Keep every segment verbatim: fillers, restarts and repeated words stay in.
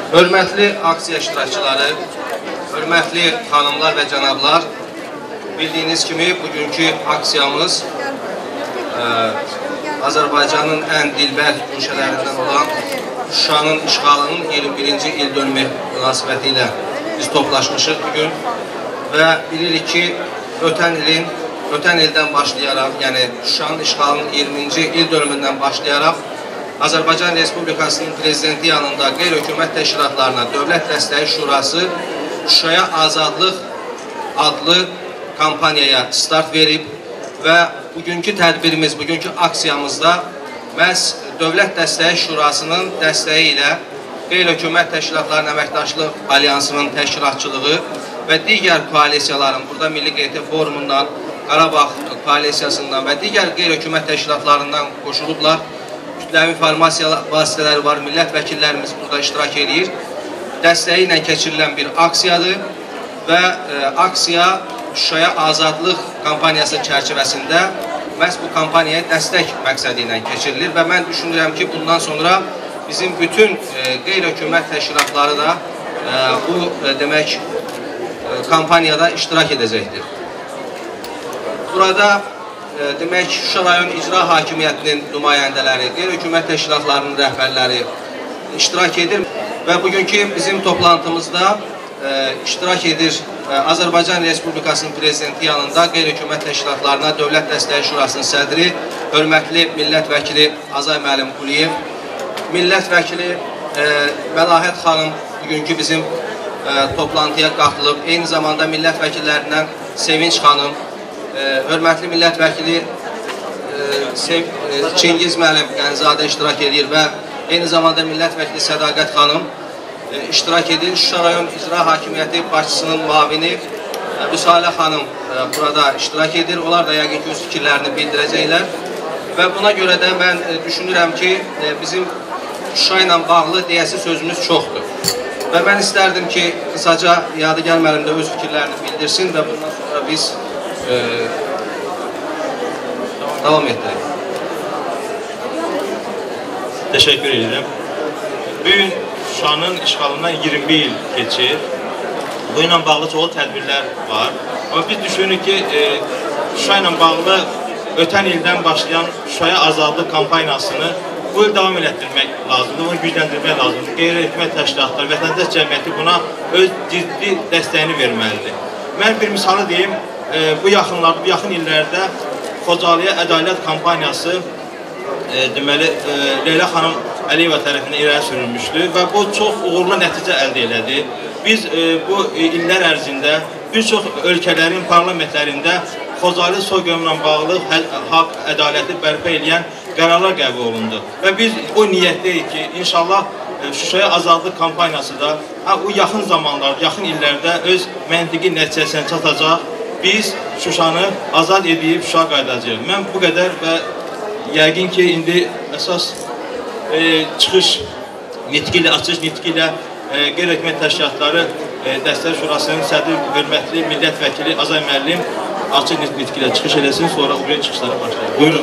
Hörmətli aksiya iştirakçıları, hörmətli xanımlar və cənablar, bildiyiniz kimi bugünkü aksiyamız e, Azərbaycanın ən dilbər güşələrindən olan Şuşanın işğalının iyirmi birinci il dönümü münasibəti ilə biz toplaşmışıq bugün və bilirik ki, ötən ilin, ötən ildən başlayaraq, yəni Şuşanın işğalının iyirminci il dönümündən başlayaraq Azərbaycan Respublikasının prezidenti yanında qeyri-hökumət təşkilatlarına Dövlət Dəstəyi Şurası Şuşaya Azadlıq adlı kampaniyaya start verib və bugünkü tədbirimiz, bugünkü aksiyamızda məhz Dövlət Dəstəyi Şurasının dəstəyi ilə qeyri-hökumət təşkilatlarının əməkdaşlıq alyansının təşkilatçılığı və digər koalisiyaların, burada Milli Qeyri Forumundan, Qarabağ koalisiyasından və digər qeyri-hökumət təşkilatlarından qoşulublar. Kütləvi informasiya vasitələri var, millət vəkillərimiz burada iştirak edir. Dəstəyi ilə keçirilən bir aksiyadır və e, aksiya Şuşaya Azadlıq kampaniyası çərçivəsində məhz bu kampaniyaya dəstək məqsədi ilə keçirilir və mən düşünürəm ki, bundan sonra bizim bütün e, qeyri-hökumət təşkilatları da e, bu e, demək e, kampaniyada iştirak edəcəkdir. Burada e, demək Şuşa rayon icra hakimiyyətinin nümayəndələri, qeyri-hökumət təşkilatlarının rəhbərləri iştirak edir və bugünkü bizim toplantımızda e, iştirak edir e, Azərbaycan Respublikasının prezidenti yanında qeyri-hökumət təşkilatlarına Dövlət Dəstəyi Şurasının sədri, hörmətli millət vəkili Azay müəllim Quliyev, millət vəkili e, Məlahət xanım bugünkü bizim e, toplantıya qatılıb, eyni zamanda millət vəkillərindən Sevinç xanım, e, hörmətli millət vəkili e, Sev, e, Çingiz müəllim Qənizadə iştirak edir və eyni zamanda millət vəkili Sədaqət xanım e, iştirak edir. Şuşa rayon icra hakimiyyəti başçısının mavini e, Vüsalə xanım e, burada iştirak edir. Onlar da yəqin ki, öz fikirlərini bildirəcəklər. Və buna görə də mən e, düşünürəm ki, e, bizim Şuşa ilə bağlı deyəsi sözümüz çoxdur. Və mən istərdim ki, qısaca Yadigar müəllim də öz fikirlərini bildirsin və bundan sonra biz e, davam etdirək. Teşekkür ederim. Bugün Şuşanın işğalından iyirmi il geçir. Bununla bağlı çoğu tədbirlər var. Ama biz düşünürük ki, e, Şuşa ilə bağlı ötən ildən başlayan Şuşaya Azadlıq kampanyasını bu il davam etdirmək lazımdır, bunu gücləndirmək lazımdır. Qeyri-hökumət təşkilatları, vətəndaş cəmiyyəti buna öz ciddi dəstəyini verməlidir. Mən bir misalı deyim, e, bu yaxınlarda, bu yaxın illərdə Xocalıya Ədalət kampaniyası e, deməli, e, Leyla xanım Əliyeva tərəfindən irəli sürülmüşdü və bu çox uğurlu nəticə əldə elədi. Biz e, bu e, illər ərzində bir çox ölkələrin parlamentlərində Xocalı soyqırımla bağlı haqq, ədaləti bərpa edən qərarlar qəbul olundu. Və biz o niyyətdəyik ki, inşallah Şuşaya Azadlıq kampaniyası da ha, o yaxın zamanlarda, yaxın illərdə öz məntiqi nəticəsinə çatacaq. Biz Şuşanı azad edib Şuşa qayıdacağıq. Mən bu qədər və yəqin ki, indi əsas e, çıxış nitqi ilə, açış nitqi ilə e, qeyri-hökumət təşkilatları e, Dəstək Şurasının sədri, hörmətli millət vəkili Azay müəllim açıq nitqi ilə çıxış eləsin, sonra buraya çıxışlara başlayalım. Buyurun.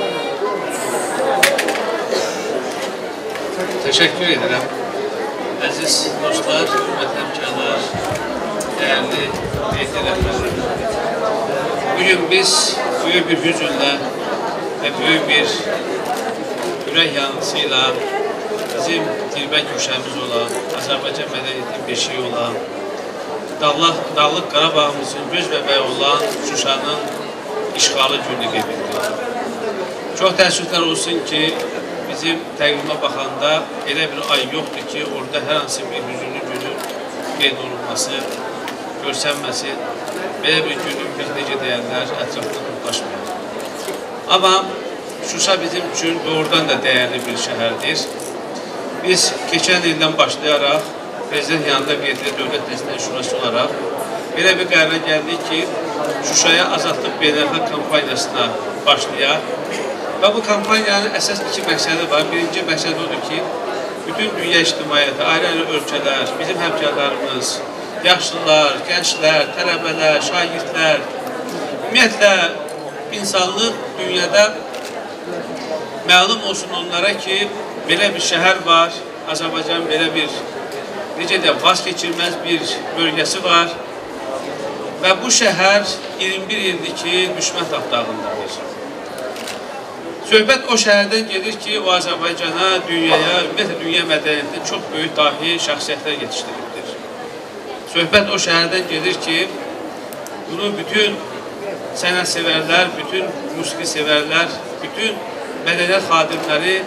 Teşekkür ederim. Aziz dostlar, hürmetli hemşehriler, değerli medyatörler. Bugün biz büyük bir hüzünle ve büyük bir yürek yanısıyla bizim dilbər köşemiz olan, Azərbaycan mədəniyyətinin beşiği olan, Dağlıq, Dağlıq Qarabağımızın göz bəbəyi olan Şuşanın işğalı günü qeyd edilir. Çox təəssüflər olsun ki, bizim təqvimə baxanda elə bir ay yoxdur ki, orada hər hansı bir hüzünlü günün qeyd olunması, görsənməsi, belə bir günün biz necə deyənlər ətrafında toplaşmayalım. Amma Şuşa bizim üçün doğrudan da dəyərli bir şəhərdir. Biz keçən ildən başlayaraq prezident yanında qeydilə Dövlət Dəstəyi Şurası olaraq belə bir qərara gəldik ki, Şuşaya Azadlıq beynəlxalq kampaniyasına başlayaq. Və bu kampaniyanın əsas iki məqsədi var. Birinci məqsəd odur ki, bütün dünya ictimaiyyəti, ayrı-ayrı ölkələr, bizim həmkarlarımız, yaşlılar, gənclər, tələbələr, şagirdlər, ümumiyyətlə, insanlıq dünyada məlum olsun onlara ki, belə bir şəhər var, Azərbaycan belə bir necə də vaz keçilməz bir bölgəsi var və bu şəhər iyirmi bir ildir ki, düşmən tapdağındadır. Söhbət o şəhərdən gedir ki, o Azərbaycana, dünyaya, ümumiyyətlə dünya mədəniyyətində çox böyük dahi şəxsiyyətlər yetişdirildir. Söhbət o şəhərdən gedir ki, bunu bütün sənət sevərlər, bütün musiqi sevərlər, bütün mədəniyyət xadimləri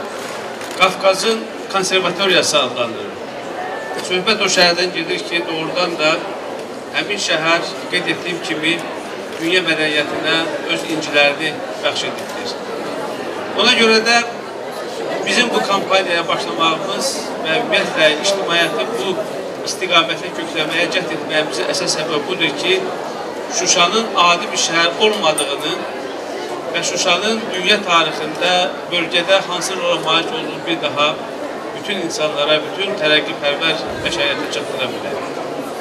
Qafqazın konservatoriyası adlanır. Söhbət o şəhərdən gedir ki, doğrudan da həmin şəhər, qeyd etdiyim kimi, dünya mədəniyyətinə öz incilərini bəxş edibdir. Ona görə də bizim bu kampaniyaya başlamağımız və ümumiyyətlə ictimaiyyəti bu istiqamətlə kökləməyə cəhd etməyimizin əsas səbəbi budur ki, Şuşanın adi bir şəhər olmadığını və Şuşanın dünya tarixində, bölgədə hansı rola malik olduğunu bir daha bütün insanlara, bütün tərəqqipərvər bəşəriyyətə çatdıra bilərik.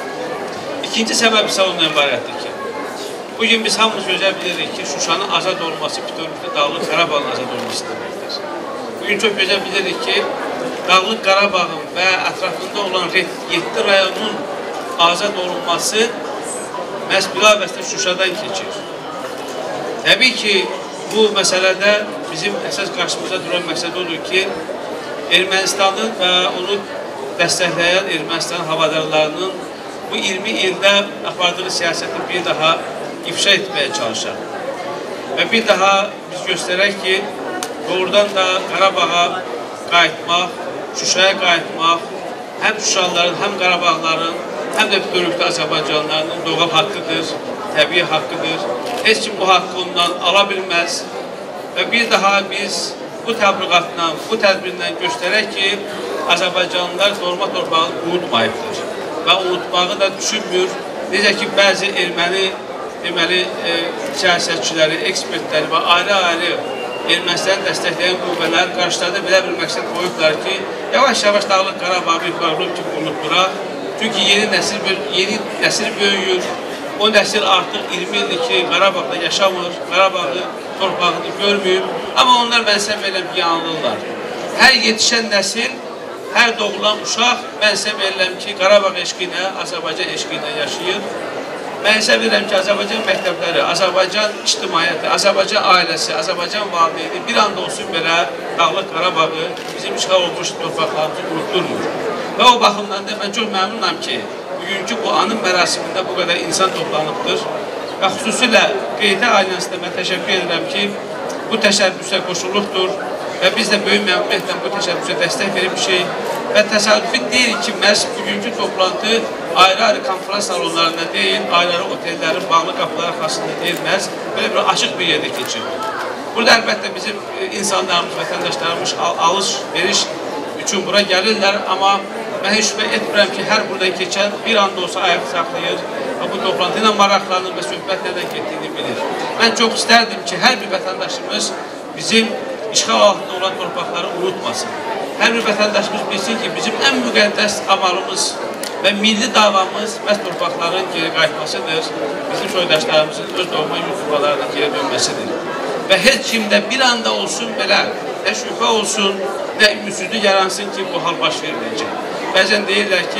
İkinci səbəb isə ondan ibarətdir ki, bugün biz hamımız gözəl bilirik ki, Şuşanın azad olması bütövlükdə Dağlıq Qarabağın azad olması deməkdir. Bugün çox gözəl bilirik ki, Dağlıq Qarabağın və ətrafında olan yeddi rayonun azad olunması məhz bilavasitə Şuşadan keçir. Təbii ki, bu məsələdə bizim əsas qarşımıza duran məqsəd odur ki, Ermənistanın və onu dəstəkləyən Ermənistan havadarlarının bu iyirmi ildə apardığı siyasəti bir daha ifşa etməyə çalışaq. Və bir daha biz göstərək ki, doğrudan da Qarabağa qayıtmaq, Şuşaya qayıtmaq həm Şuşalıların, həm Qarabağların, həm də bütövlükdə Azərbaycanlıların doğal haqqıdır, təbii haqqıdır. Heç kim bu haqqı ondan ala bilməz və bir daha biz bu təbliğatla, bu tədbirlə göstərək ki, Azərbaycanlılar doğma torpağını unutmayıbdır və unutmağı da düşünmür. Necə ki, bəzi erməni deməli, e, siyasətçiləri, ekspertləri və ayrı-ayrı Ermənistanı dəstəkləyən qüvvələr qarşılarda belə bir məqsəd qoyublar ki, yavaş-yavaş Dağlıq Qarabağı bir problem kimi unutduraq. Çünki yeni nəsil, yeni nəsil böyüyür. O nəsil artıq iyirmi ildir ki, Qarabağda yaşamır, Qarabağı torpağını görməyib. Amma onlar mən səhv edirəm ki, yanılırlar. Hər yetişən nəsil, hər doğulan uşaq mən səhv edirəm ki, Qarabağ eşqinə, Azərbaycan eşqinə yaşayır. Mən səhv edirəm ki, Azərbaycan məktəbləri, Azərbaycan ictimaiyyəti, Azərbaycan ailəsi, Azərbaycan valideyni bir anda olsun belə Dağlıq Qarabağı bizim işğal olmuş torpaqlarımızı unutdurmur. Və o baxımdan da mən çox məmnunam ki, bugünkü bu anın mərasimində bu qədər insan toplanıbdır. Və xüsusilə qeydə ailəsinə mən təşəkkür edirəm ki, bu təşəbbüsə qoşuluqdur və biz də böyük məmnuniyyətlə bu təşəbbüsə dəstək vermişik. Və təsadüfi deyil ki, məhz bugünkü toplantı ayrı-ayrı konferans salonlarında deyil, ayrı-ayrı otellərin bağlı qapılar arxasında deyilməz, belə bir açıq bir yerdə keçirilir. Burada əlbəttə bizim insanlarımız, vətəndaşlarımız alış-veriş üçün bura gəlirlər, amma mən heç şübhə etmirəm ki, hər burada keçən bir anda olsa ayaq saxlayır və bu toplantı ilə maraqlanır və söhbət nədən getdiyini bilir. Mən çox istərdim ki, hər bir vətəndaşımız bizim işğal altında olan torpaqları unutmasın. Hər bir vətəndaşımız bilsin ki, bizim ən müqəddəs amalımız və milli davamız məhz torpaqların geri qayıtmasıdır, bizim soydaşlarımızın öz doğma yurtlarına geri dönməsidir. Və heç kimdə bir anda olsun belə, nə şübhə olsun, nə ümidsizlik yaransın ki, bu hal baş verməyəcək. Bəzən deyirlər ki,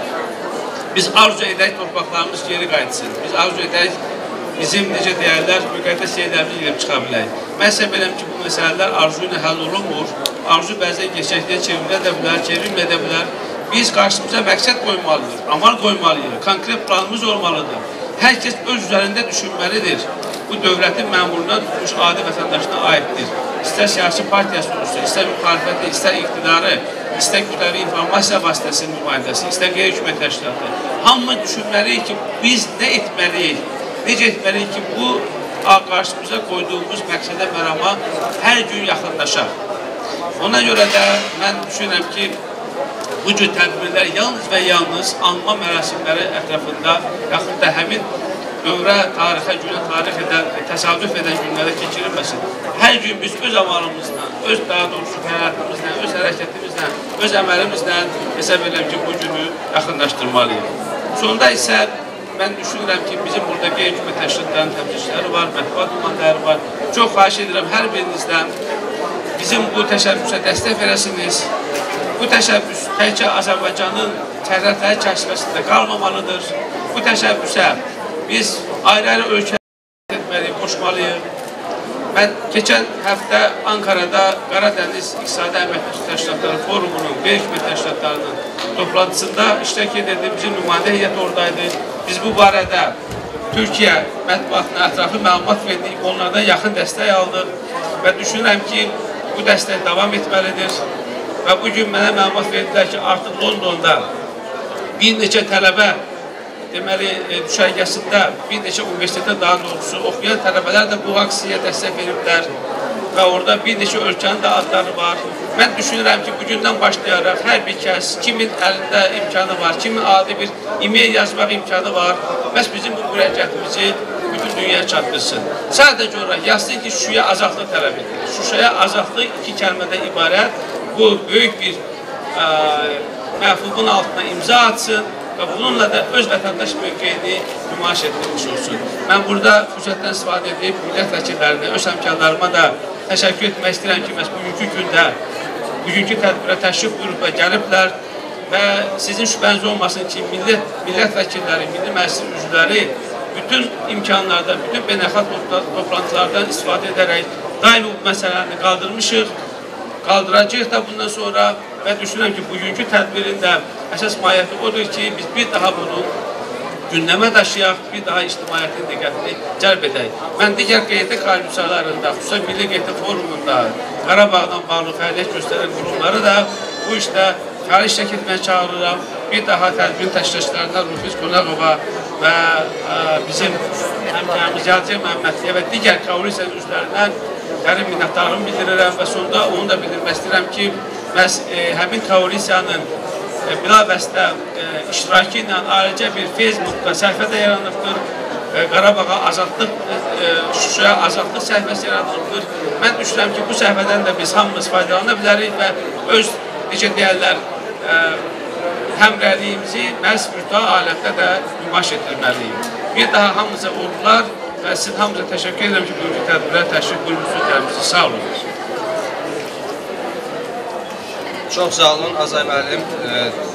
biz arzu edək torpaqlarımız geri qayıtsın, biz arzu edək bizim, necə deyərlər, müqəddəs yerlərimiz girib çıxa bilək. Mən isə biləm ki, bu məsələlər arzu ilə həll olunmur, arzu bəzən gerçəkliyə çevrilə də bilər, çevrilməyə də bilər. Biz qarşımıza məqsəd qoymalıyıq, amal qoymalıyıq, konkret planımız olmalıdır. Hər kəs öz üzərində düşünməlidir. Bu dövlətin məmuruna tutmuş adi vətəndaşına aiddir. İstər siyasi partiyası olsun, istər müxalifəti, istər iqtidarı, istər kütləvi informasiya vasitəsinin nümayəndəsi, istər qeyri-hökumət təşkilatı. Hamı düşünməliyik ki, biz nə etməliyik, necə etməliyik ki, bu qarşımıza qoyduğumuz məqsədə mərama hər gün yaxınlaşaq. Ona görə də mən düşünürəm ki, bu cür tədbirlər yalnız və yalnız anma mərasimləri ətrafında, yaxud da həmin dövrə, tarixə, günə tarix edən, təsadüf edən günlərdə keçirilməsin. Hər gün biz öz amalımızla, öz daha doğrusu həyatımızla, öz hərəkətimizlə, öz əməlimizlə hesab edirəm ki, bu günü yaxınlaşdırmalıyıq. Sonda isə mən düşünürəm ki, bizim burada qeyri-hökumət təşkilatlarının təmsilçiləri var, mətbuat nümayəndələri var. Çox xahiş edirəm hər birinizdən bizim bu təşəbbüsə dəstək verəsiniz. Bu təşəbbüs təkcə Azərbaycanın sərhədləri çərçivəsində qalmamalıdır. Bu təşəbbüsə biz ayrı-ayrı ölkə etməliyik, qoşmalıyıq. Mən keçən həftə Ankara'da Qaradəniz İqtisadi Əməkdaşlıq Təşkilatları Forumunun, B Hökumət Təşkilatlarının toplantısında iştirak edirdi. Bizim nümayəndə heyət oradaydı. Biz bu barədə Türkiyə mətbuatına ətraflı məlumat verdik, onlardan yaxın dəstək aldıq və düşünürəm ki, bu dəstək davam etməlidir. Və bugün mənə məlumat verdilər ki, artıq Londonda bir neçə tələbə deməli, düşərgəsində bir neçə universitetdə daha doğrusu oxuyan tələbələr də bu aksiyaya dəstək veriblər və orada bir neçə ölkənin də adları var. Mən düşünürəm ki, bugündən başlayaraq hər bir kəs, kimin əlində imkanı var, kimin adi bir e-mail yazmaq imkanı var, məhz bizim bu müraciətimizi bütün dünyaya çatdırsın. Sadəcə olaraq yazsın ki, Şuşaya azadlıq tələb edilir. Şuşaya azadlıq iki kəlmədən ibarət. Bu böyük bir ə, məfhubun altına imza atsın və bununla da öz vətəndaş mövqeyini nümayiş etdirmiş olsun. Mən burada fürsətdən istifadə edib millət vəkillərinə, öz həmkarlarıma da təşəkkür etmək istəyirəm ki, məhz bugünkü gündə, bugünkü tədbirə təşrif buyurub və gəliblər və sizin şübhəniz olmasın ki, millət, millət vəkilləri, milli məclisin üzvləri bütün imkanlardan, bütün beynəlxalq toplantılardan istifadə edərək daimi bu məsələni qaldırmışıq, qaldıracaq da bundan sonra və düşünürəm ki, bugünkü tədbirin də əsas mahiyyəti odur ki, biz bir daha bunu gündəmə daşıyaq, bir daha ictimaiyyətin diqqətini cəlb edək. Mən digər Q Y T koalisiyyalarında, xüsusən Milli Q Y T forumunda, Qarabağdan bağlı fəaliyyət göstərən qurumları da bu işdə fəal iştirak etməyə çağırıram. Bir daha tədbirin təşkilatçılarından Rufiz Qonaqova və ə, bizim həmkarımız Yalçın Məhəmmədliyə və digər koalisiyanın üzvlərindən dərin minnətdarlığımı bildirirəm və sonunda onu da bildirmək istəyirəm ki, məhz e, həmin koalisiyanın e, bilavəsitə e, iştirakı ilə ayrıca bir Facebookda səhifə də yaranıbdır. E, Qarabağa azadlıq, e, Şuşaya azadlıq səhifəsi yaranıbdır. Mən düşünürəm ki, bu səhifədən də biz hamımız faydalana bilərik və öz, necə deyərlər, e, həmrəliyimizi məhz virtual aləmdə də nümayiş etdirməliyik. Bir daha hamımıza uğurlar və sizin hamımıza təşəkkür edirəm ki, bugünkü tədbirə təşrif buyurmuşsunuz. Sağ olun. Çox sağ olun Azay müəllim. E,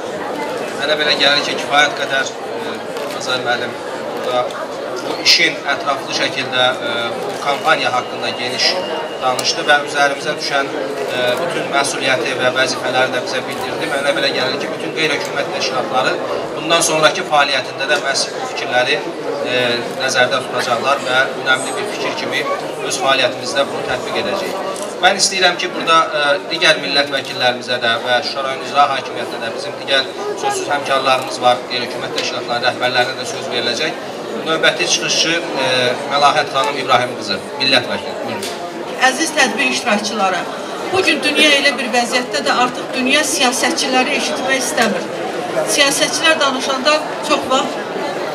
mənə belə gəlir ki, kifayət qədər e, Azay müəllim burada bu işin ətraflı şəkildə e, bu kampaniya haqqında geniş danışdı və üzərimizə düşən e, bütün məsuliyyəti və vəzifələri də bizə bildirdi. Mənə belə gəlir ki, bütün qeyri-hökumət təşkilatları bundan sonraki fəaliyyətində də məhz bu fikirləri e, nəzərdə tutacaqlar və önəmli bir fikir kimi öz fəaliyyətimizdə bunu tətbiq edəcəyik. Mən istəyirəm ki, burada ə, digər millət vəkillərimizə də və Şuşa rayon icra hakimiyyətinə də bizim digər sözsüz həmkarlarımız var, qeyri-hökumət təşkilatlarının rəhbərlərinə də söz veriləcək. Növbəti çıxışçı ə, Məlahət xanım İbrahim qızı, millət vəkili. Buyurun. Əziz tədbir iştirakçıları, bugün dünya elə bir vəziyyətdə də artıq dünya siyasətçiləri eşitmək istəmir. Siyasətçilər danışanda çox vaxt ə,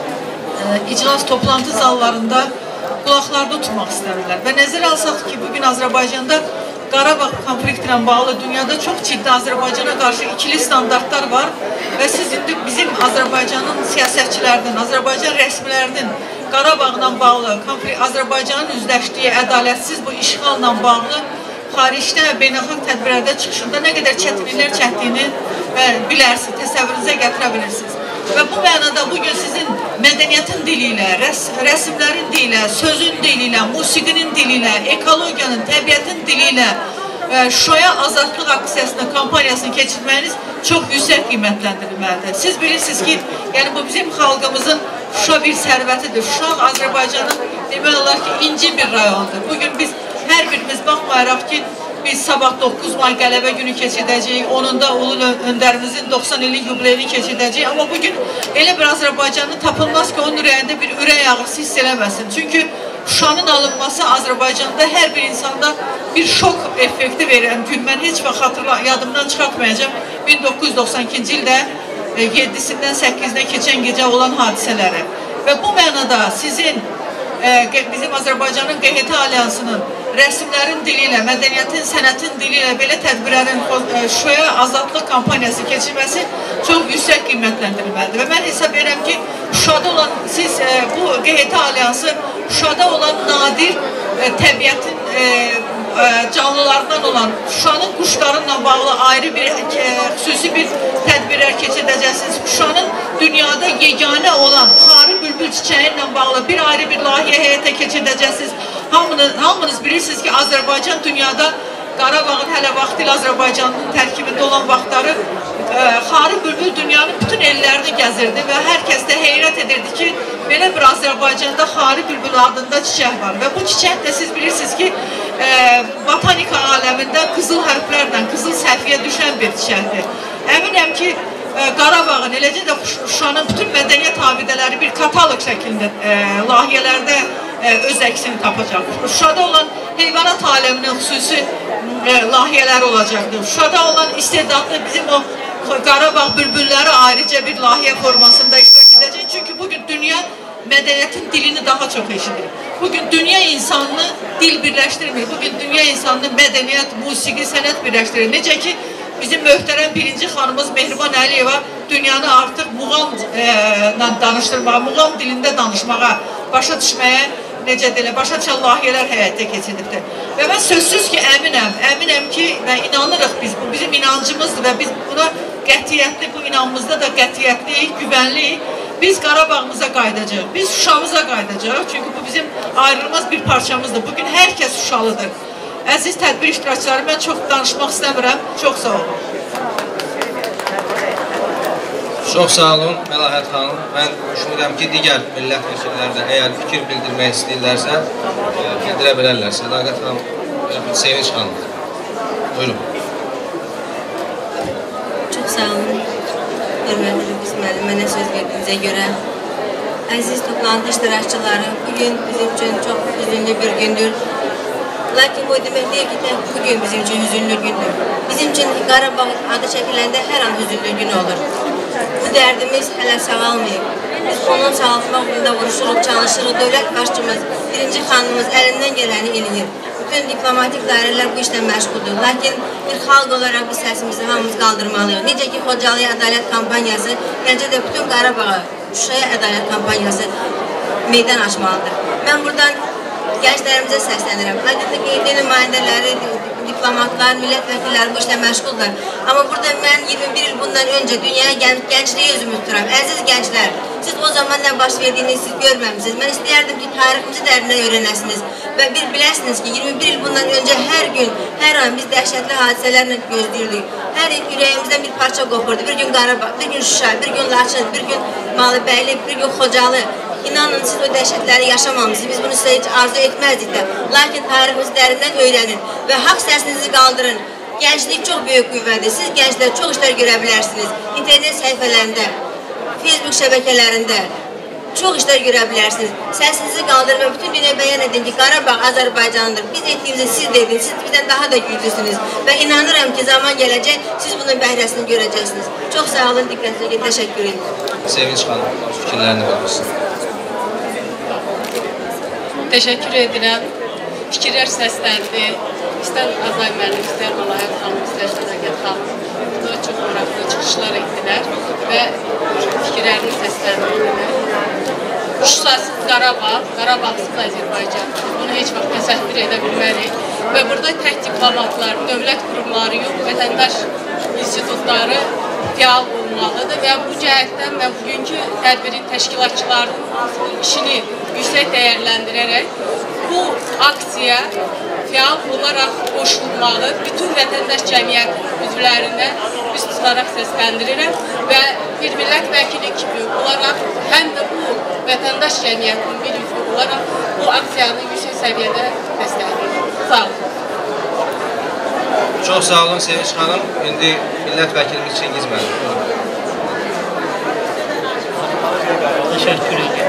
iclas toplantı zallarında qulaqlarda tutmaq istəmirlər. Və nəzərə alsaq ki, bugün Azərbaycanda Qarabağ konflikti ilə bağlı dünyada çox ciddi Azərbaycana qarşı ikili standartlar var və siz indi bizim Azərbaycanın siyasətçilərinin, Azərbaycan rəsmilərinin Qarabağla bağlı, Azərbaycanın üzləşdiyi ədalətsiz bu işğalla bağlı xaricdə beynəlxalq tədbirlərdə çıxışında nə qədər çətinliklər çəkdiyini bilərsiniz, təsəvvürünüzə gətirə bilirsiniz. Və bu mənada bugün sizin mədəniyyətin dili ilə, rəs rəsmlərin dili ilə, sözün dili ilə, musiqinin dili ilə, ekologiyanın, təbiətin dili ilə Şuşaya azadlıq aksiyasının, kampaniyasını keçirməyiniz çox yüksək qiymətləndirilməlidir. Siz bilirsiniz ki, yəni bu bizim xalqımızın Şuşa bir sərvətidir. Şuşa Azərbaycanın demək olar ki, inci bir rayondur. Bugün biz hər birimiz baxmayaraq ki, biz sabah doqquz may qələbə günü keçirdəcəyik, onun da ulu öndərimizin doxsan illik yubileyini keçirdəcəyik. Amma bugün elə bir Azərbaycanın tapılmaz ki, onun ürəyində bir ürək ağrısı hiss eləməsin. Çünki Şuşanın alınması Azərbaycanda hər bir insanda bir şok effekti verən gün. Mən heç vaxt xatırla, yadımdan çıxartmayacağım min doqquz yüz doxsan ikinci ildə yeddisindən səkkizinə keçən gecə olan hadisələri. Və bu mənada sizin bizim Azərbaycanın Q Y T Alyansının rəsmlərin dili ilə, mədəniyyətin, sənətin dili ilə belə tədbirlərin Şuşaya azadlıq kampaniyası keçirməsi çox yüksək qiymətləndirilməlidir. Və mən hesab edirəm ki, Şuşada olan, siz bu Q Y T Alyansı Şuşada olan nadir təbiətin e, canlılardan olan Şuşanın quşlarıyla bağlı ayrı bir e, xüsusi bir tədbirlər keçirdəcəksiniz. Şuşanın dünyada yeganə olan xarı bülbül çiçəyi ilə bağlı bir ayrı bir layihə həyata keçirdəcəksiniz. Hamınız, hamınız bilirsiniz ki, Azərbaycan dünyada Qarabağın hələ vaxtilə Azərbaycanın tərkibində olan vaxtları e, xarı bülbül dünyanın bütün ellərini gəzirdi və hər kəs də heyrət edirdi ki, belə bir Azərbaycanda xarı bülbül adında çiçək var və bu çiçək də siz bilirsiniz ki, e, botanika aləmində qızıl hərflərlə, qızıl səhviyə düşən bir çiçəkdir. Əminəm ki, e, Qarabağın, eləcə də Şuşanın bütün mədəniyyət abidələri bir kataloq şəklində e, layihələrdə e, öz əksini tapacaq. Şuşada olan heyvanat aləminin xüsusi e, layihələri olacaqdır. Şuşada olan istedadlı bizim o Qarabağ bülbülləri ayrıca bir layihə formasında iştirak edəcək. Çünki bugün dünya mədəniyyətin dilini daha çox eşidir. Bugün dünya insanını dil birləşdirmir. Bugün dünya insanını mədəniyyət, musiqi, sənət birləşdirir. Necə ki, bizim möhtərəm birinci xanımız Mehriban Əliyeva dünyanı artıq muğamla danışdırmağa, muğam dilində danışmağa, başa düşməyə, necə deyilə, başa düşən layihələr həyata keçirdikdir. Və mən sözsüz ki, əminəm, əminəm ki, və inanırıq biz, bu bizim inancımızdır və biz buna qətiyyətli, bu inanımızda da qətiyyətliyik, güvənliyik. Biz Qarabağımıza qayıdacaq, biz Şuşamıza qayıdacaq. Çünki bu bizim ayrılmaz bir parçamızdır. Bugün hər kəs Şuşalıdır. Əziz tədbir iştirakçıları, mən çox danışmaq istəmirəm. Çox sağ olun. Çox sağ olun Məlahət xanım. Mən düşünürəm ki, digər millət vəkilləri də əgər fikir bildirmək istəyirlərsə, bildirə bilərlər. Sədaqət xanım, Sevinç xanım. Buyurun. Çox sağ olun. Hörmətli Rübüs müəllim, mənə söz verdiyinizə görə. Əziz toplantı iştirakçıları, bugün bizim üçün çox hüzünlü bir gündür. Lakin bu demək deyil ki, bugün bizim üçün hüzünlü gündür. Bizim üçün Qarabağ adı çəkiləndə hər an hüzünlü gün olur. Bu dərdimiz hələ sağalmayıb. Biz onun sağaltmaq uğrunda vuruşuruq, çalışırıq. Dövlət başçımız, birinci xanımız əlindən gələni eləyir. Bütün diplomatik dairələr bu işlə məşğuldur. Lakin bir xalq olaraq biz səsimizi hamımız qaldırmalıyıq. Necə ki, Xocalıya ədalət kampaniyası, bence də bütün Qarabağa, Şuşaya ədalət kampaniyası meydan açmalıdır. Mən buradan gənclərimizə səslənirəm. Adətən qeydi nümayəndələri, diplomatlar, millət vəkilləri bu işlə məşğuldur. Amma burada mən iyirmi bir il bundan öncə dünyaya gən gəncliyə özümü tuturam. Əziz gənclər, siz o zaman nə baş verdiyini siz görməmisiniz. Mən istəyərdim ki, tariximizi dərindən öyrənəsiniz və bir biləsiniz ki, iyirmi bir il bundan öncə hər gün, hər an biz dəhşətli hadisələrlə gözləyirdik. Hər il ürəyimizdən bir parça qopurdu. Bir gün Qarabağ, bir gün Şuşa, bir gün Laçın, bir gün Malıbəyli, bir gün Xocalı. İnanın, siz o dəhşətləri yaşamamısınız. Biz bunu sizə heç arzu etməzdik də. Lakin tariximizi dərindən öyrənin və haqq səsinizi qaldırın. Gənclik çox böyük qüvvədir. Siz gənclər çox işlər görə bilərsiniz. İnternet səhifələrində, Facebook şəbəkələrində çox işlər görə bilərsiniz. Səsinizi qaldırın və bütün dünya bəyan edin ki, Qarabağ Azərbaycandır. Biz etdiyimizi siz dediniz. Siz bizdən daha da güclüsünüz. Və inanıram ki, zaman gələcək, siz bunun bəhrəsini görəcəksiniz. Çox sağ olun, diqqətinizə təşəkkür ederim. Sevinç xanım, fikirlərini qaldırsın. Təşəkkür edirəm. Fikirlər səsləndi. İstər Azay müəllim, istər Məlahət xanım, istər Sədaqət xanım. Burada çox maraqlı çıxışlar etdilər və fikirlərini səsləndirdilər. Şuşasız Qarabağ, Qarabağsız Azərbaycan. Bunu heç vaxt təsəvvür edə bilmərik. Və burada tək diplomatlar, dövlət qurumları yox, vətəndaş institutları fəal olmalıdır və bu cəhətdən mən bugünkü tədbirin təşkilatçılarının işini yüksək dəyərləndirərək bu aksiya fəal olaraq qoşulmalı, bütün vətəndaş cəmiyyəti üzvlərinə üz tutaraq səsləndirirəm və bir millət vəkili kimi olaraq həm də bu vətəndaş cəmiyyətinin bir üzvü olaraq bu aksiyanı yüksək səviyyədə dəstəkləyirəm. Sağ olun. Çox sağ olun Sevinç xanım. İndi millət vəkilimiz Çingiz müəllim. Təşəkkür edirəm.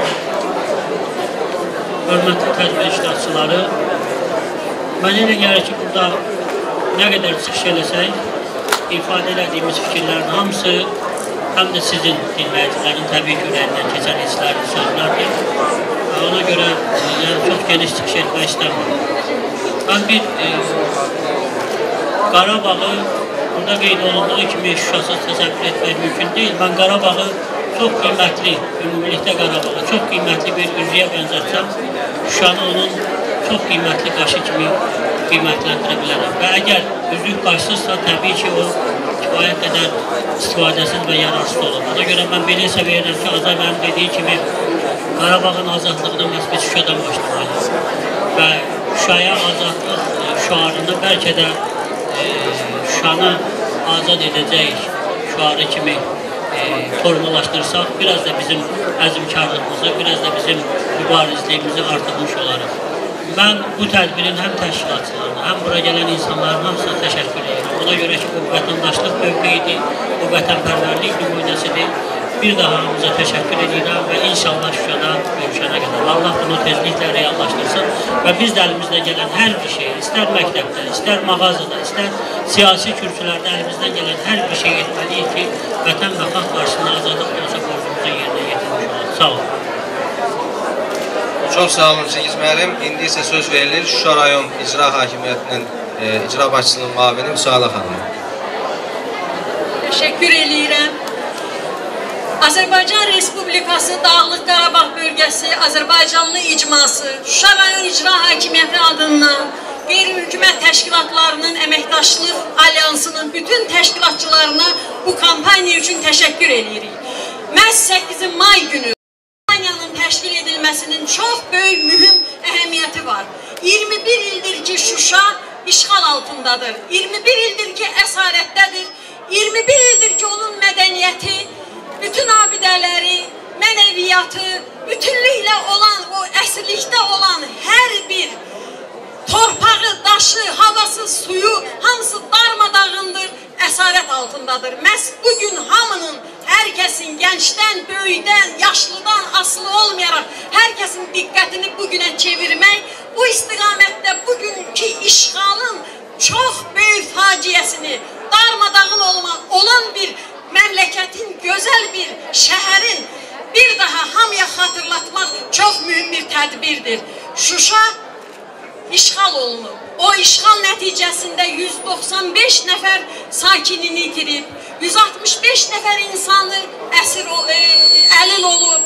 Hörmətli tədbir iştirakçıları, mənə elə gəlir ki, burada nə qədər çıxış eləsək, ifadə elədiyimiz fikirlərin hamısı həm də sizin dinləyicilərin təbii ki, ürəyindən keçən hisslərin sözlərdir. Ona görə yəni, çox geniş çıxış etmək istəmirəm. Mən bir e, Qarabağı, burada qeyd olunduğu kimi Şuşasız təsəvvür etmək mümkün deyil. Mən Qarabağı çox qiymətli, ümumilikdə Qarabağı çox qiymətli bir ürüyə bənzətsəm, Şuşanı onun çox qiymətli qaşı kimi qiymətləndirə bilərəm. Və əgər üzlük qaçsızsa, təbii ki, o kifayət qədər istifadəsiz və yararsız olur. Ona görə mən belə hesab edirəm ki, Azər mənim dediyi kimi Qarabağın azadlığına məhz biz Şuşadan başlamalıyıq. Və Şuşaya azadlıq şüarını bəlkə də e, Şuşanı azad edəcəyik şüarı kimi e, formalaşdırsaq, biraz da bizim əzmkarlığımızı, biraz da bizim mübarizliyimizi artırmış olarıq. Mən bu tədbirin həm təşkilatçılarına, həm bura gələn insanların hamısına təşəkkür edirəm. Ona görə ki, bu vətəndaşlıq mövqeyidir, bu vətənpərvərlik nümunəsidir. Bir daha hamımıza təşəkkür edirəm və inşallah Şuşada görüşənə qədər Allah bunu tezliklə reallaşdırsın və biz də əlimizdə gələn hər bir şey, istər məktəbdə, istər mağazada, istər siyasi kürsülərdə əlimizdən gələn hər bir şey etməliyik ki, vətən və xalq qarşısında azadlıq olsa borcumuzu yerinə yetirmiş olaq. Sağ olun. Çox sağ olun Çingiz müəllim. İndi isə söz verilir Şuşa rayon icra hakimiyyətinin e, icra başçısının müavini Müsalə xanıma. Təşəkkür eləyirəm. Azərbaycan Respublikası Dağlıq Qarabağ bölgəsi Azərbaycanlı icması Şuşa rayon icra hakimiyyəti adından qeyri-hökumət təşkilatlarının əməkdaşlıq alyansının bütün təşkilatçılarına bu kampaniya üçün təşəkkür eləyirik. Məhz səkkizi may günü kampaniyanın təşkil edilməsinin çox böyük, mühüm əhəmiyyəti var. iyirmi bir ildir ki, Şuşa işğal altındadır. iyirmi bir ildir ki, əsarətdədir. iyirmi bir ildir ki, onun mədəniyyəti, bütün abidələri, mənəviyyatı, bütünlüklə olan, o əsrlikdə olan hər bir torpağı, daşı, havası, suyu, hamısı darmadağındır, əsarət altındadır. Məhz bugün hamının, hər kəsin, gəncdən, böyükdən, yaşlıdan asılı olmayaraq, hər kəsin diqqətini bugünə çevirmək, bu istiqamətdə bugünkü işğalın çox böyük faciəsini, darmadağın olan bir məmləkətin, gözəl bir şəhərin bir daha hamıya xatırlatmaq çox mühüm bir tədbirdir. Şuşa işğal olunub. O işğal nəticəsində yüz doxsan beş nəfər sakinini itirib, yüz altmış beş nəfər insanı əsir e, əlil olub,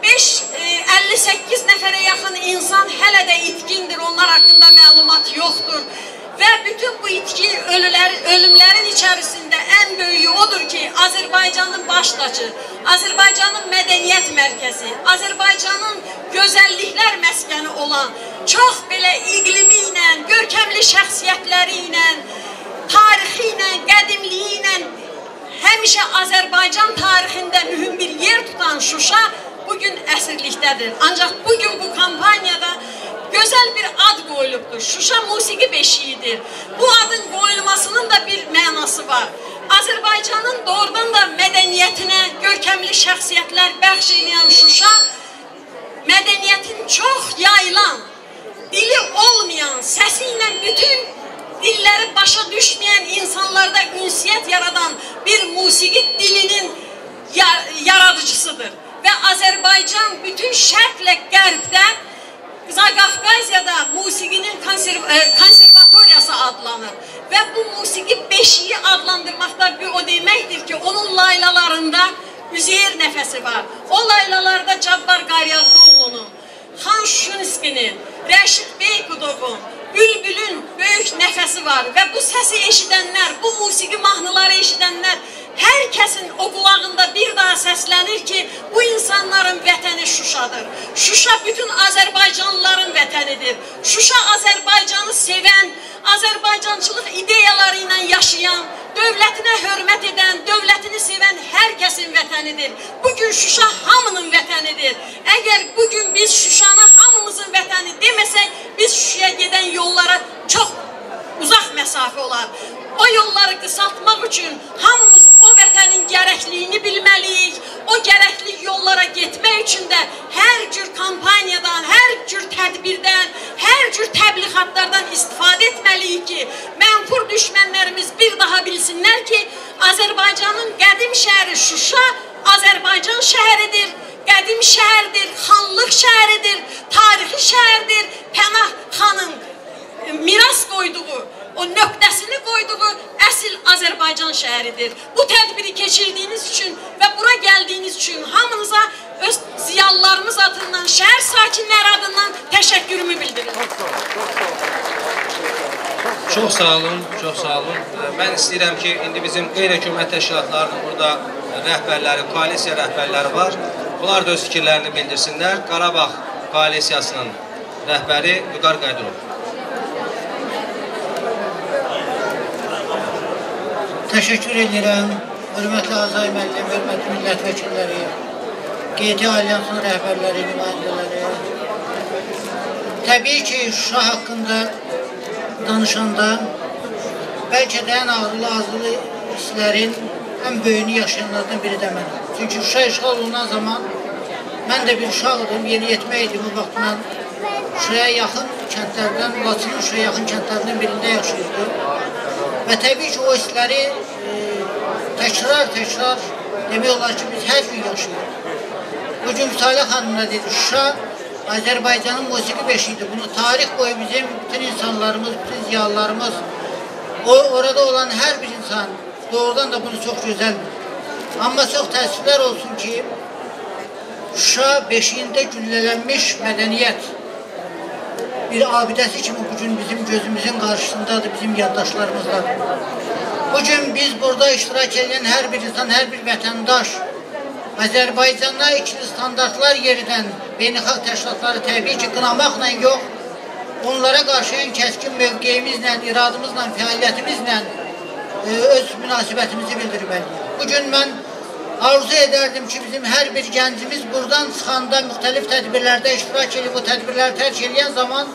əlli səkkiz nəfərə yaxın insan hələ də itkindir, onlar haqqında məlumat yoxdur. Və bütün bu itki ölüləri, ölümlərin içərisində ən böyüyü odur ki, Azərbaycanın baş tacı, Azərbaycanın mədəniyyət mərkəzi, Azərbaycanın gözəlliklər məskəni olan, çox belə iqlimi ilə, görkəmli şəxsiyyətləri ilə, tarixi ilə, qədimliyi ilə həmişə Azərbaycan tarixində mühüm bir yer tutan Şuşa bugün əsirlikdədir. Ancaq bugün bu kampaniyada gözəl bir ad qoyulubdur. Şuşa musiqi beşiyidir. Bu adın qoyulmasının da bir mənası var. Azərbaycanın doğrudan da mədəniyyətinə görkəmli şəxsiyyətlər bəxş edən Şuşa, mədəniyyətin çox yayılan, dili olmayan, səsi ilə bütün dilləri başa düşməyən insanlarda ünsiyyət yaradan bir musiqi dilinin yaradıcısıdır. Və Azərbaycan bütün şərqlə qərbdə Zaqafqaziyada musiqinin konservatoriyası adlanır. Və bu musiqi beşiyi adlandırmaqda o deməkdir ki, onun laylalarında Üzeyir nəfəsi var. O laylalarda Cabbar Qaryağdıoğlu'nun, Xan Şuşinskinin, Rəşid Beykudovun, Bülbülün böyük nəfəsi var. Və bu səsi eşidənlər, bu musiqi mahnıları eşidənlər, hər kəsin o qulağında bir daha səslənir ki, bu insanların vətəni Şuşadır. Şuşa bütün Azərbaycanlıların vətənidir. Şuşa Azərbaycanı sevən, Azərbaycançılıq ideyaları ilə yaşayan, dövlətinə hörmət edən, dövlətini sevən hər kəsin vətənidir. Bugün Şuşa hamının vətənidir. Əgər bugün biz Şuşanı hamımızın vətəni deməsək, biz Şuşaya gedən yollara çox uzaq məsafə olar. O yolları qısaltmaq üçün hamımız o vətənin gərəkliyini bilməliyik. O gərəkli yollara getmək üçün də hər cür kampaniyadan, hər cür tədbirdən, hər cür təbliğatlardan istifadə etməliyik ki, mənfur düşmənlərimiz bir daha bilsinlər ki, Azərbaycanın qədim şəhəri Şuşa Azərbaycan şəhəridir, qədim şəhərdir, xanlıq şəhəridir, tarixi şəhərdir, Pənah xanın miras qoyduğu, o nöqtəsini qoyduğu əsl Azərbaycan şəhəridir. Bu tədbiri keçirdiyiniz üçün və bura gəldiyiniz üçün hamınıza öz ziyalılarımız adından, şəhər sakinləri adından təşəkkürümü bildirirəm. Çox sağ olun, çox sağ olun. Mən istəyirəm ki, indi bizim qeyri-hökumət təşkilatlarının burada rəhbərləri, koalisiya rəhbərləri var. Bunlar da öz fikirlərini bildirsinlər. Qarabağ koalisiyasının rəhbəri Vüqar Qaydırov. Təşəkkür edirəm. Hörmətli Azay müəllim, hörmətli millət vəkilləri, G T Alyansının rəhbərləri, nümayəndələri. Təbii ki, Şuşa haqqında danışanda bəlkə də ən ağırlı azılı hisslərin ən böyüyünü yaşayanlardan biri də mənəm. Çünki Şuşa işğal olunan zaman mən də bir uşaqdım, yeni yetmə idim bu vaxt mən Şuşaya yaxın kəndlərdən, Laçının Şuşaya yaxın kəndlərdən birində yaşayırdım. Və təbii ki, o hissləri e, təkrar-təkrar demək olar ki, biz hər gün yaşayırıq. Bugün Müsalə xanım nə dedi? Şuşa Azərbaycanın musiqi beşiğidir. Bunu tarix boyu bizim bütün insanlarımız, bütün ziyalılarımız, o, orada olan hər bir insan doğrudan da bunu çox gözəl bilir. Amma çox təəssüflər olsun ki, Şuşa beşiğində güllələnmiş mədəniyyət bir abidəsi kimi bugün bizim gözümüzün qarşısındadır, bizim yaddaşlarımızdadır. Bugün biz burada iştirak edən hər bir insan, hər bir vətəndaş Azərbaycanda ikili standartlar yeridən beynəlxalq təşkilatları təbii ki, qınamaqla yox, onlara qarşı ən kəskin mövqeyimizlə, iradımızla, fəaliyyətimizlə e, öz münasibətimizi bildirməliyik. Bugün mən arzu edərdim ki, bizim hər bir gəncimiz buradan çıxanda müxtəlif tədbirlərdə iştirak edib, bu tədbirləri tərk edən zaman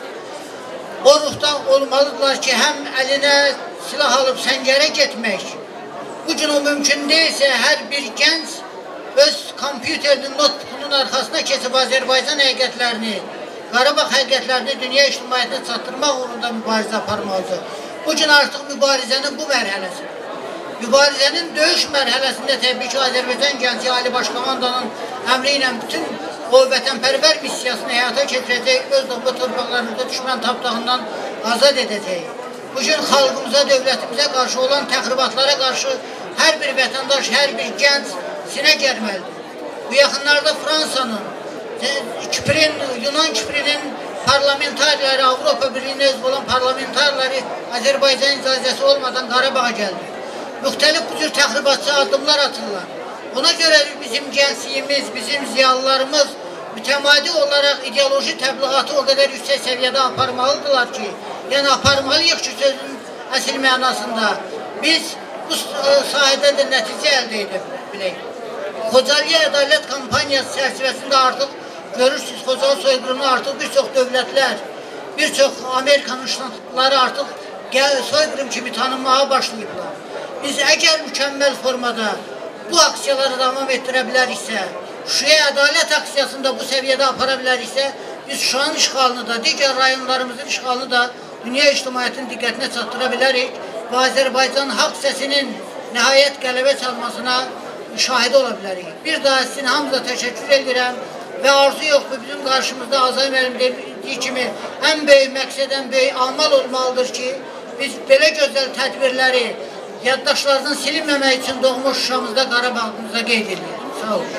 o ruhdan olmalıdırlar ki, həm əlinə silah alıb səngərə getmək, bugün o mümkün deyilsə, hər bir gənc öz kompüterinin, notebook'unun arxasına keçib Azərbaycan həqiqətlərini, Qarabağ həqiqətlərini dünya ictimaiyyətinə çatdırmaq uğrunda mübarizə aparmalıdır. Bugün artıq mübarizənin bu mərhələsi. Mübarizənin döyüş mərhələsində təbii ki, Azərbaycan Gənci Ali Başkomandanın əmri ilə bütün o vətənpərvər missiyasını həyata keçirəcək, öz doğma torpaqlarımızda düşmən tapdağından azad edəcək. Bugün xalqımıza, dövlətimizə qarşı olan təxribatlara qarşı hər bir vətəndaş, hər bir gənc sinə gəlməlidir. Bu yaxınlarda Fransanın, Kiprin, Yunan Kiprinin parlamentarları, Avropa Birliyinə üzv olan parlamentarları Azərbaycan icazəsi olmadan Qarabağa gəldi. Müxtəlif bu cür təxribatçı addımlar atırlar. Ona görə bizim gəncliyimiz, bizim ziyalılarımız mütəmadi olaraq ideoloji təbliğatı o qədər yüksək səviyyədə aparmalıdırlar ki, yəni aparmalıyıq ki, sözün əsl mənasında biz bu sahədə də nəticə əldə edib bilək. Xocalıya ədalət kampaniyası çərçivəsində artıq görürsünüz, Xocalı soyqırımını artıq bir çox dövlətlər, bir çox Amerikanın ştatları artıq soyqırım kimi tanınmağa başlayıblar. Biz əgər mükəmməl formada bu aksiyaları davam etdirə biləriksə, Şuşaya ədalət aksiyasında bu səviyyədə apara biləriksə, biz Şuşanın işğalını da, digər rayonlarımızın işğalını da dünya ictimaiyyətinin diqqətinə çatdıra bilərik və Azərbaycan haqq səsinin nəhayət qələbə çalmasına şahid ola bilərik. Bir daha sizin hamıza təşəkkür edirəm və arzu yoxdur, bizim qarşımızda Azay müəllim dediyi kimi ən böyük məqsəd, ən böyük amal olmalıdır ki, biz belə gözəl tədbirləri yaddaşlardan silinməmək üçün doğmuş Şuşamızda, Qarabağımızda qeyd edilir. Sağ olun.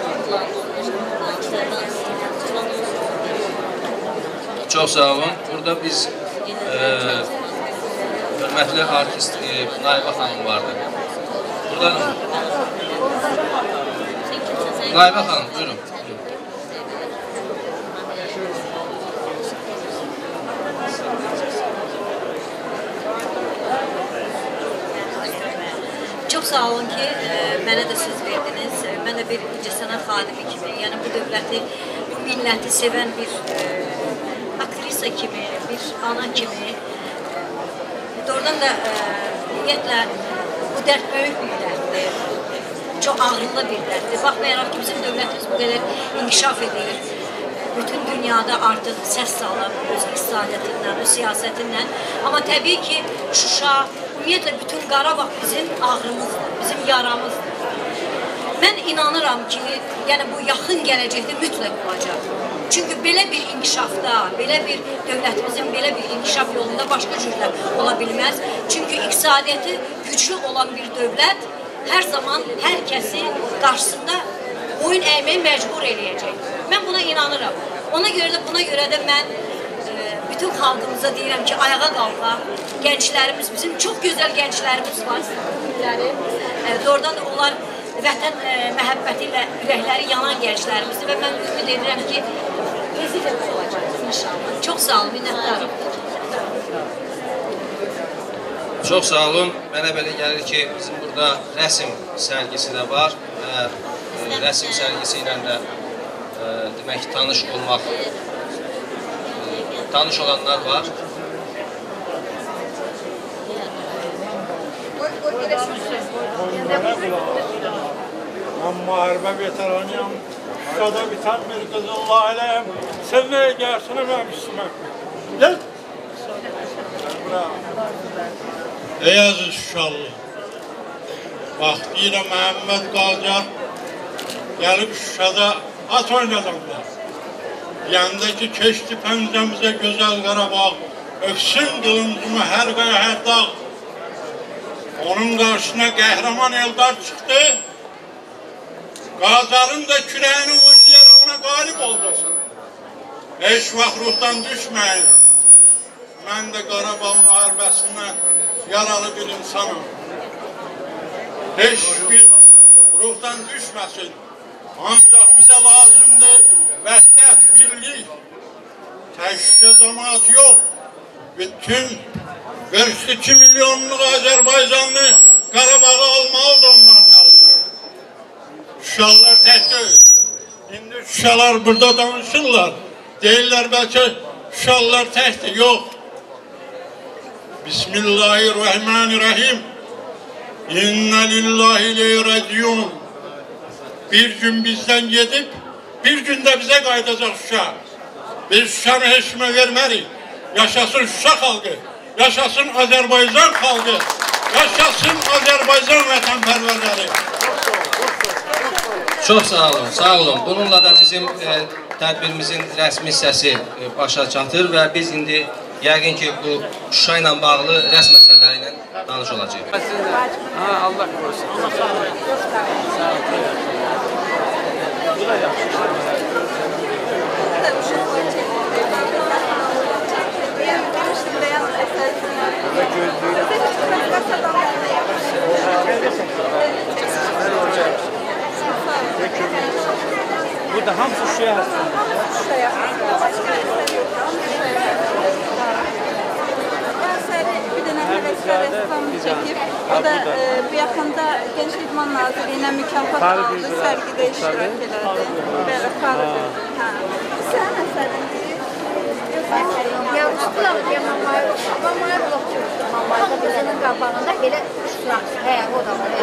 Çox sağ olun. Burada biz hörmətli artist Naibə xanım vardı. Burada Naibə xanım, buyurun. Çox sağ olun ki, mənə də söz verdiniz. Mən də bir incəsənət xadimi kimi, yəni bu dövləti, bu milləti sevən bir aktrisa kimi, bir ana kimi, doğrudan da ümumiyyətlə bu dərd böyük bir dərddir. Çox ağrılı bir dərddir. Baxmayaraq ki, bizim dövlətimiz bu qədər inkişaf edir. Bütün dünyada artıq səs salıb öz iqtisadiyyətindən, öz siyasətindən. Amma təbii ki, Şuşa, ümumiyyətlə bütün Qarabağ bizim ağrımızdır, bizim yaramızdır. Mən inanıram ki, yəni bu yaxın gələcəkdə mütləq olacaq. Çünki belə bir inkişafda, belə bir dövlətimizin belə bir inkişaf yolunda başqa cürlər ola bilməz. Çünki iqtisadiyyəti güclü olan bir dövlət hər zaman hər kəsi qarşısında boyun əyməyə məcbur eləyəcək. Mən buna inanıram. Ona görə də, buna görə də mən bütün xalqımıza deyirəm ki, ayağa qalxaq. Gənclərimiz, bizim çox gözəl gənclərimiz var. Doğrudan da onlar vətən məhəbbəti ilə ürəkləri yanan gənclərimizdir və mən ümid edirəm ki, tezliklə bu olacaq inşallah. Çox sağ olun, minnətdarım. Çox sağ olun. Mənə belə gəlir ki, bizim burada rəsm sərgisi də var və rəsm sərgisi ilə də demək ki, tanış olmaq, tanış olanlar var. Ben muharebe veteranıyım. Şurada biten bir kızıl ailem. Sevmeye gelsin ememiştim. Gel. Ey aziz Şuşalı. Vaktiyle Mehmet Qalcar gelip Şuşada at oynadılar. Yandaki keçti pəncəmizə gözəl Qarabağ, öksün qılıncımı hər qaya hər dağ. Onun karşısına qəhrəman Eldar çıktı. Qacarın da kürəyini vurduyarak ona qalib oldu. Heç vaxt ruhdan düşməyin. Mən də Qarabağ müharibəsindən yaralı bir insanım. Heç bir ruhdan düşməsin. Ancaq bizə lazımdır vəhdət, birlik. Təşkişə cemaat yox. Bütün qırx iki milyonluq Azərbaycanlı Qarabağı almalıdır onların alınır. Şuşalılar tək deyil. İndi Şuşalar burada danışırlar. Deyirlər bəlkə Şuşalılar təkdir. Yox. Bismillahirrahmanirrahim. İnna lillahi leyraciun. Bir gün bizden gedib, bir gün de bize qayıdacaq Şuşa. Biz Şuşanı heç kimə vermərik. Yaşasın Şuşa xalqı, yaşasın Azərbaycan xalqı, yaşasın Azərbaycan vətənpərvərləri. Çox sağ olun, sağ olun. Bununla da bizim e, tədbirimizin rəsmi hissəsi e, başa çatır və biz indi yəqin ki, bu Şuşa ilə bağlı rəsm məsələləri ilə danış olacaq. Allah korusun. Bu da yaxşı. Burada hamısı Şuşaya həssən. Şuşaya bir dənə həvəskar rəssam çəkib. O da e, bu yaxında Genç İdman Nazirliyi ilə mükafat aldı, sərgidə iştirak elədi. Belə xarıdır. Sən əsərindir? Yanlışlıqla Mamayevov, Mamayevov çıxdı. Mamayevov gözünün qabağında elə iştirak. Hə, o da var.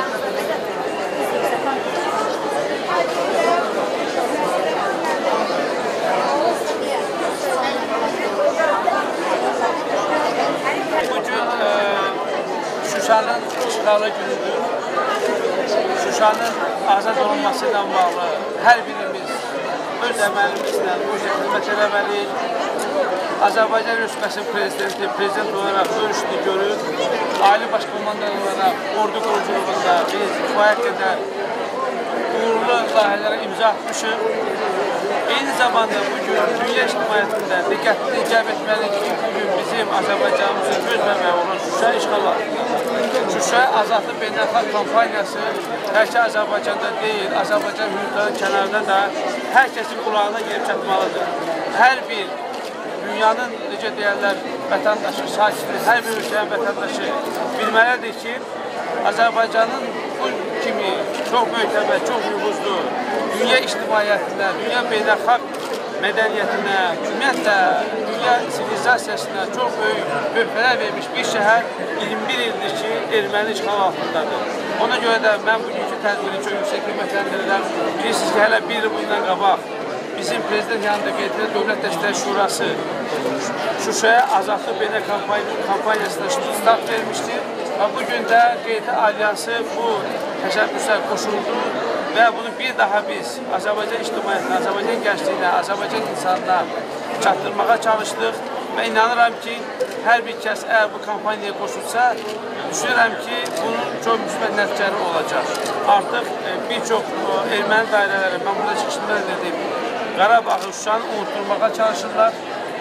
Bugün e, Şuşanın işğalı günüdür. Şuşanın azad olunmasıyla bağlı hər birimiz öz əməlimizlə bu xidmət eləməliyik. Azərbaycan Respublikası Prezidenti, prezident olaraq görüşünü görür. Ali Baş Komandan olaraq ordu quruculuğunda biz kifayət qədər uğurlu layihələrə imza atmışıq. Eyni zamanda bugün dünya ictimaiyyətində diqqətli cəlb etməliyik ki, bugün bizim Azərbaycanımızın göz bəbəyi olan Şuşa işğal altındadır. Şuşa Azadlıq Beynəlxalq kampaniyası təkcə Azərbaycanda deyil, Azərbaycan hüdudlarının kənarında da hər kəsin qulağına gelib çatmalıdır. Hər bir dünyanın, necə deyərlər, vətəndaşı, sakini, hər bir ölkənin vətəndaşı bilməlidir ki, Azərbaycanın bu kimi çox möhtəbər, çox nüfuzlu dünya ictimaiyyətinə, dünya beynəlxalq mədəniyyətinə, ümumiyyətlə dünya sivilizasiyasına çox böyük möhfələr vermiş bir şəhər iyirmi bir ildir ki, erməni işğal altındadır. Ona görə də mən bugünkü tədbiri çox yüksək qiymətləndirirəm. Bilirsiniz ki, hələ bir il bundan qabaq bizim prezident yanında qeydilə Dövlət Təşkilatı Şurası Şuşaya Azadlıq Beynəlxalq kampaniyasına start vermişdir. Və bugün də Qeydi Alyansı bu təşəbbüsə qoşuldu və bunu bir daha biz Azərbaycan ictimaiyyətinə, Azərbaycan gəncliyinə, Azərbaycan insanına çatdırmağa çalışdıq və inanıram ki, hər bir kəs əgər bu kampaniyaya qoşulsa, düşünürəm ki, bunun çox müsbət nəticələri olacaq. Artıq bir çox erməni dairələri, mən burada çıxışında dedim, Qarabağı, Şuşanı unutturmağa çalışırlar.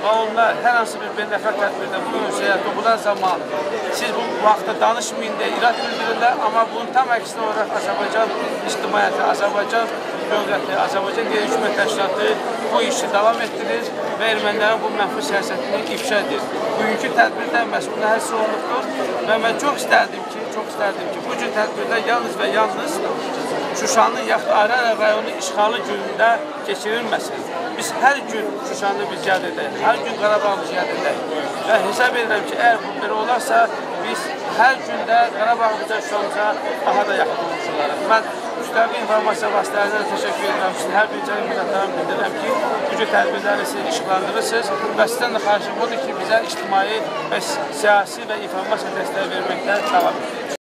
və onlar hər hansı bir beynəlxalq tədbirdə bu ünsiyyətdə olan zaman siz bu vaxtda danışmayın deyə irad bildirirlər, amma bunun tam əksinə olaraq Azərbaycan ictimaiyyəti, Azərbaycan dövləti, Azərbaycan Qeyri Hökumət Təşkilatı bu işi davam etdirir və ermənilərin bu mənfi siyasətini ifşa edir. Bugünkü tədbirdən məsulda hər sorumluqdur və mən çox istərdim ki, çox istərdim ki, bu cür tədbirlər yalnız və yalnız Şuşanın yaxud Aran rayonu işğalı günündə keçirilməsin. Biz hər gün Şuşanı biz yad edək, hər gün Qarabağ biz yad edək və hesab edirəm ki, əgər bu belə olarsa, biz hər gündə Qarabağımıza, Şuşamıza daha da yaxın olmuş olarıq. Mən müstəqil informasiya vasitələrinə təşəkkür edirəm. Sizin hər bir cəmi minnətlərim bildirirəm ki, bu cür tədbirləri siz işıqlandırırsınız və sizdən də xahişim odur ki, bizə ictimai və siyasi və informasiya dəstəyi verməklə davam edir.